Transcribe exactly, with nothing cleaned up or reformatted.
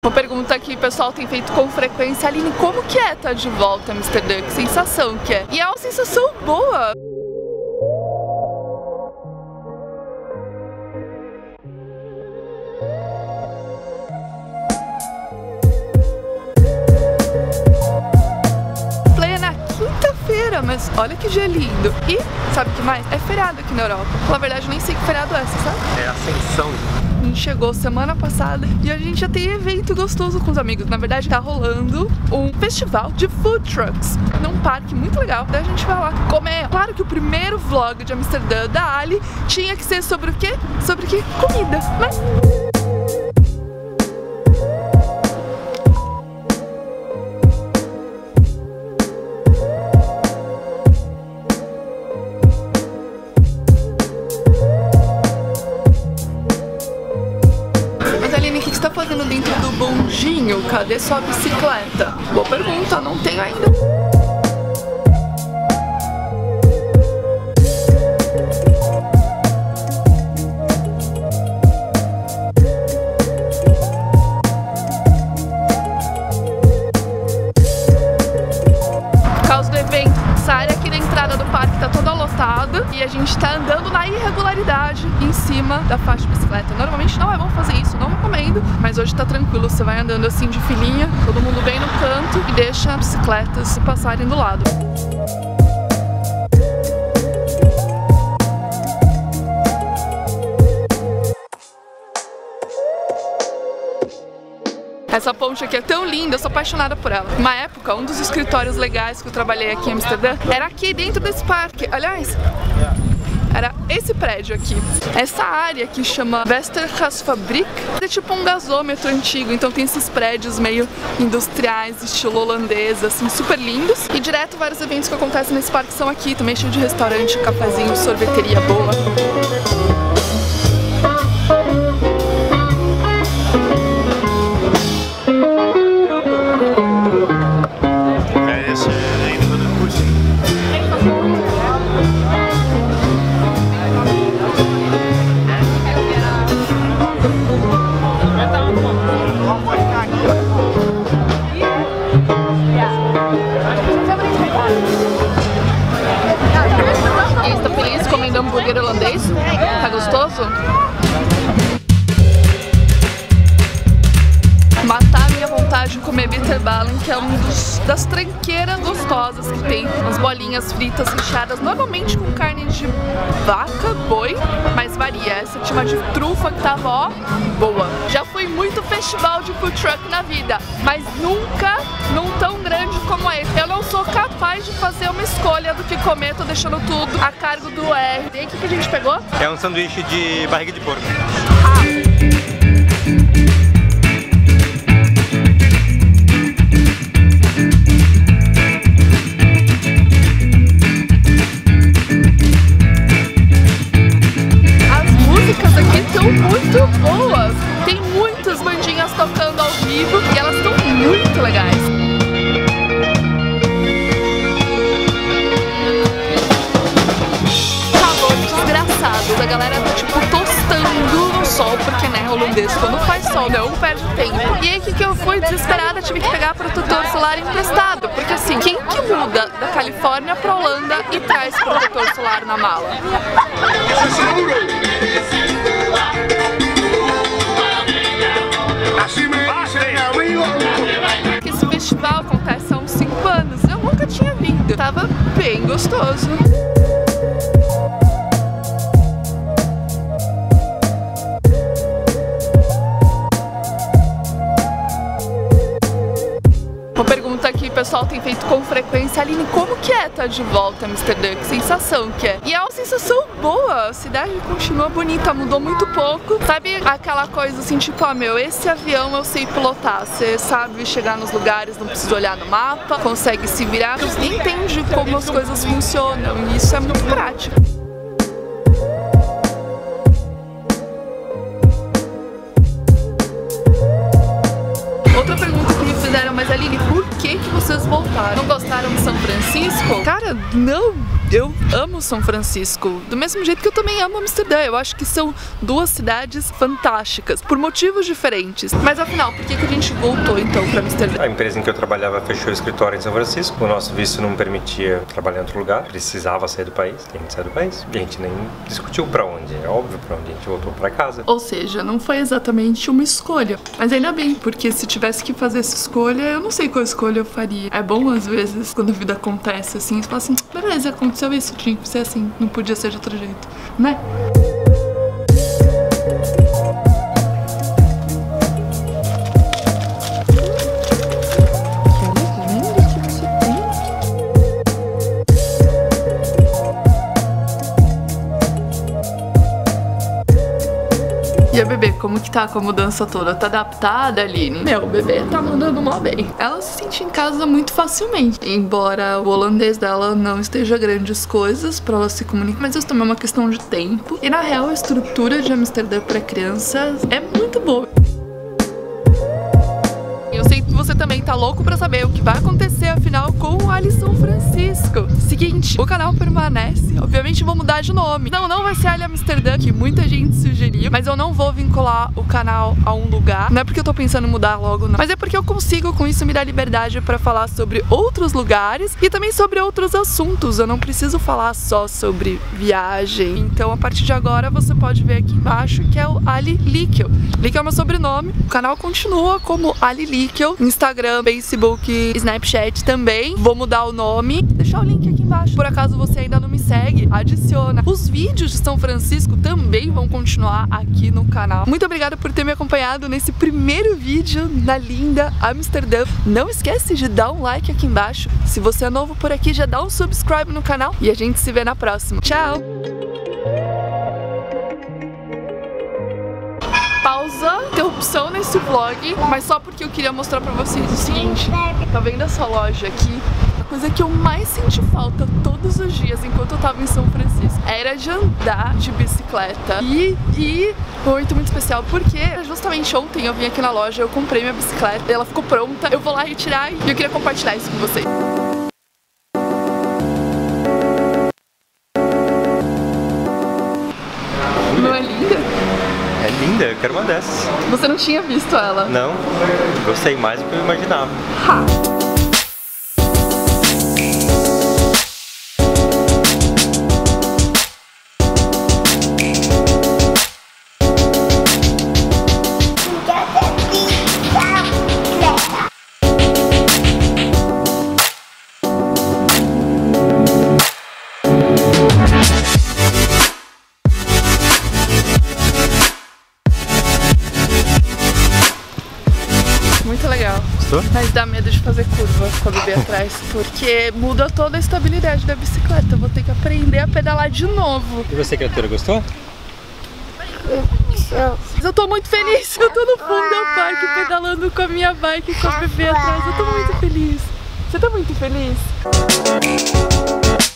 Uma pergunta que o pessoal tem feito com frequência: Aline, como que é estar de volta a Amsterdã? Que sensação que é? E é uma sensação boa! Play na quinta-feira, mas olha que dia lindo! E sabe o que mais? É feriado aqui na Europa. Na verdade, eu nem sei que feriado é, você sabe? É Ascensão. A gente chegou semana passada e a gente já tem evento gostoso com os amigos. Na verdade, tá rolando um festival de food trucks num parque muito legal. Daí a gente vai lá comer. Claro que o primeiro vlog de Amsterdã da Ali tinha que ser sobre o quê? Sobre o quê? Comida, né? O que você tá fazendo dentro do bondinho? Cadê sua bicicleta? Boa pergunta, não tenho ainda. Por causa do evento, essa área aqui da entrada do parque tá toda lotada e a gente tá andando na irregularidade em cima da faixa de bicicleta. Normalmente não é bom fazer isso, não recomendo, mas hoje tá tranquilo, você vai andando assim de filinha, todo mundo bem no canto e deixa as bicicletas passarem do lado. Essa ponte aqui é tão linda, eu sou apaixonada por ela. Uma época, um dos escritórios legais que eu trabalhei aqui em Amsterdã era aqui dentro desse parque. Aliás, era esse prédio aqui. Essa área que chama Westergasfabrik é tipo um gasômetro antigo, então tem esses prédios meio industriais, estilo holandês, assim, super lindos. E direto vários eventos que acontecem nesse parque são aqui, também cheio de restaurante, cafezinho, sorveteria boa. E está feliz comendo hambúrguer holandês? Tá gostoso? Matar a minha vontade de comer bitterballen, que é uma das tranqueiras gostosas que tem. Umas bolinhas fritas recheadas, normalmente com carne de vaca, boi, mas varia. Essa tinha uma de trufa que tava, ó, boa. Já fui muito festival de food truck na vida, mas nunca num tão grande como esse. Eu não sou capaz de fazer uma escolha do que comer, tô deixando tudo a cargo do R. E aí, o que, que a gente pegou? É um sanduíche de barriga de porco. Ah. Muito boas! Tem muitas bandinhas tocando ao vivo e elas estão muito legais. Calor desgraçado, a galera tá tipo tostando no sol, porque né, holandês quando faz sol não perde tempo. E aí que que eu fui desesperada, tive que pegar protetor solar emprestado, porque assim, quem que muda da Califórnia pra Holanda e traz protetor solar na mala? Esse festival acontece há uns cinco anos, eu nunca tinha vindo, tava bem gostoso. Uma pergunta que o pessoal tem feito com frequência: Aline, como que é estar de volta a Amsterdã? Que sensação que é? E é uma sensação boa, a cidade continua bonita, mudou muito pouco. Sabe aquela coisa assim, tipo, ah meu, esse avião eu sei pilotar, você sabe chegar nos lugares, não precisa olhar no mapa, consegue se virar, você entende como as coisas funcionam e isso é muito prático. Outra pergunta que me fizeram: mas Aline, por que que vocês voltaram? Não gostaram de São Francisco? Cara, não! Eu amo São Francisco, do mesmo jeito que eu também amo Amsterdã. Eu acho que são duas cidades fantásticas, por motivos diferentes. Mas afinal, por que que a gente voltou então para Amsterdã? A empresa em que eu trabalhava fechou o escritório em São Francisco. O nosso visto não permitia trabalhar em outro lugar, precisava sair do país, tem que sair do país. E a gente nem discutiu pra onde, é óbvio pra onde, a gente voltou pra casa. Ou seja, não foi exatamente uma escolha, mas ainda bem, porque se tivesse que fazer essa escolha, eu não sei qual escolha eu faria. É bom às vezes, quando a vida acontece assim, você fala assim, beleza, aconteceu isso, tinha que ser assim, não podia ser de outro jeito, né? E a bebê, como que tá com a mudança toda? Tá adaptada, Aline? Meu, o bebê tá mandando mó bem. Ela se sente em casa muito facilmente. Embora o holandês dela não esteja grandes coisas pra ela se comunicar, mas isso também é uma questão de tempo. E na real, a estrutura de Amsterdã pra crianças é muito boa. Eu sei que você também tá louco pra saber o que vai acontecer, afinal, com o Ali São Francisco. Seguinte, o canal permanece, obviamente vou mudar de nome. Não, não vai ser Ali Amsterdã, que muita gente sugeriu, mas eu não vou vincular o canal a um lugar. Não é porque eu tô pensando em mudar logo, não. Mas é porque eu consigo, com isso, me dar liberdade pra falar sobre outros lugares e também sobre outros assuntos. Eu não preciso falar só sobre viagem. Então, a partir de agora, você pode ver aqui embaixo que é o Ali Likkel. Likkel é meu sobrenome. O canal continua como Ali Likkel. Instagram, Facebook, Snapchat também. Vou mudar o nome. Vou deixar o link aqui embaixo. Por acaso você ainda não me segue, adiciona. Os vídeos de São Francisco também vão continuar aqui no canal. Muito obrigada por ter me acompanhado nesse primeiro vídeo na linda Amsterdã. Não esquece de dar um like aqui embaixo. Se você é novo por aqui, já dá um subscribe no canal e a gente se vê na próxima. Tchau! Pausa, interrupção nesse vlog, mas só porque eu queria mostrar pra vocês o seguinte. Tá vendo essa loja aqui? A coisa que eu mais senti falta todos os dias enquanto eu tava em São Francisco era de andar de bicicleta. E, e foi muito, muito especial, porque justamente ontem eu vim aqui na loja, eu comprei minha bicicleta, ela ficou pronta, eu vou lá retirar e eu queria compartilhar isso com vocês. Não é linda? É linda, eu quero uma dessas. Você não tinha visto ela? Não, gostei mais do que eu imaginava. Ha! Muito legal. Gostou? Mas dá medo de fazer curva com a bebê atrás, porque muda toda a estabilidade da bicicleta. Eu vou ter que aprender a pedalar de novo. E você, criatura, gostou? Mas eu tô muito feliz. Eu tô no fundo do parque pedalando com a minha bike com a bebê atrás. Eu tô muito feliz. Você tá muito feliz?